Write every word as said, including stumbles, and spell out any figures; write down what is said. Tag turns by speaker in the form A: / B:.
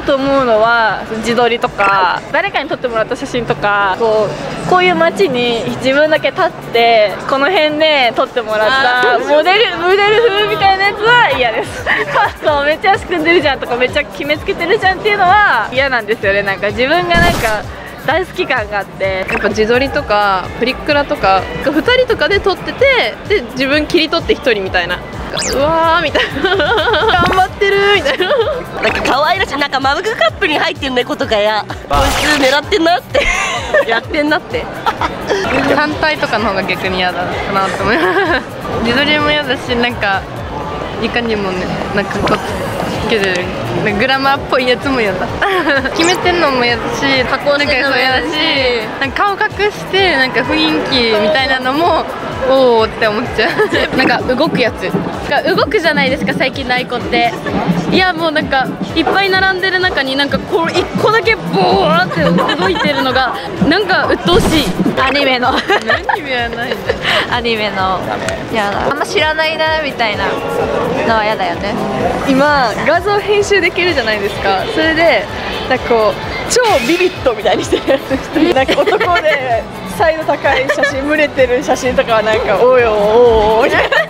A: んと思うのは自撮りとか誰かに撮ってもらった写真とか、こうこういう街に自分だけ立ってこの辺で撮ってもらったモデルモデル風みたいなやつは嫌です。そうめっちゃ足組んでるじゃんとかめっちゃ決めつけてるじゃんっていうのは嫌なんですよね。なんか自分がなんか大好き感があって、
B: やっぱ自撮りとかプリクラとかふたりとかで撮ってて、で自分切り取ってひとりみたいな、うわーみたいな頑張ってるみたいな、
C: なんか可愛らしい、なんかマグカップに入ってる猫とかや、こいつ狙ってんなって
B: やってんなって単体とかの方が逆に嫌だなと思います自撮りも嫌だし、なんかいかにもね、なんかこうつけてるグラマーっぽいやつも嫌だ決めてんのも嫌だし、加工してるのも嫌だし、なんか顔隠してなんか雰囲気みたいなのもおおって思っちゃうなんか動くやつが動くじゃないですか最近のアイコンって。いやもうなんかいっぱい並んでる中になんかこういっこだけボーって動いてるのがなんか鬱陶しい。
A: アニメの
B: アニメはないんだ
A: アニメのやだ、あんま知らないなみたいなのはやだよね。
B: 今画像編集できるじゃないですか。それでなんかこう超ビビットみたいにしてるやつしてなんか男でサイド高い写真、群れてる写真とかはなんかおいおいおいおいみたいな